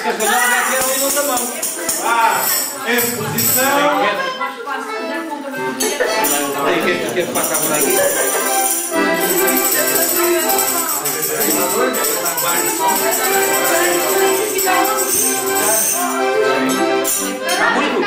que as gaiolas já querem ali noutra mão. Exposição. Aí, o que é que passa agora aqui? Está muito?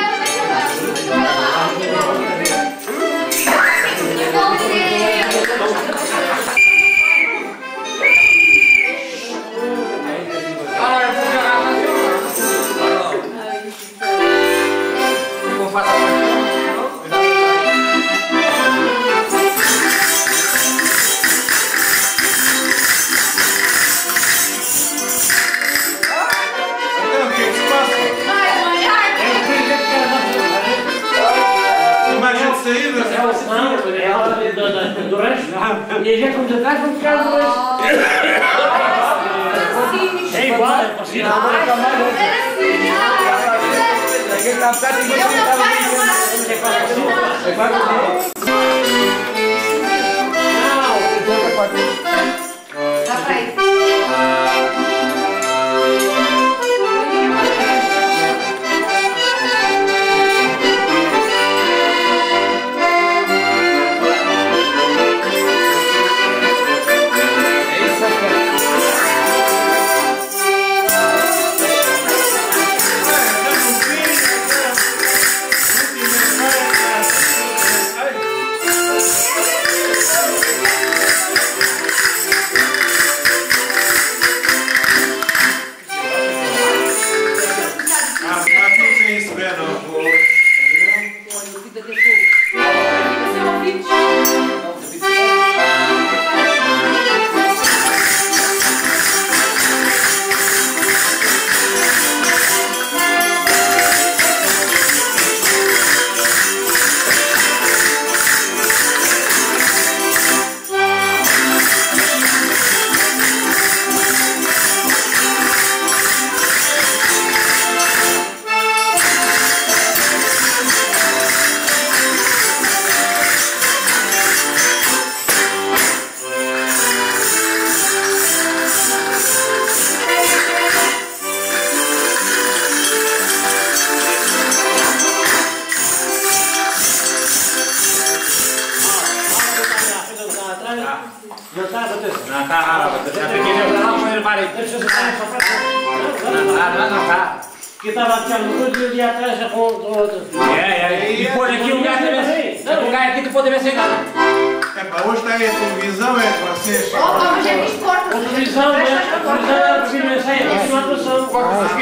Do resto, e a gente vamos atrás, vamos ficar do resto. É igual, é possível. Que estava aqui no mundo e o dia atrás já com outro. E põe aqui um gajo também. Um gajo aqui que pode ver sem nada. É para hoje está aí a televisão, é para vocês. Mas é que isto corta. A televisão é a televisão, é a televisão.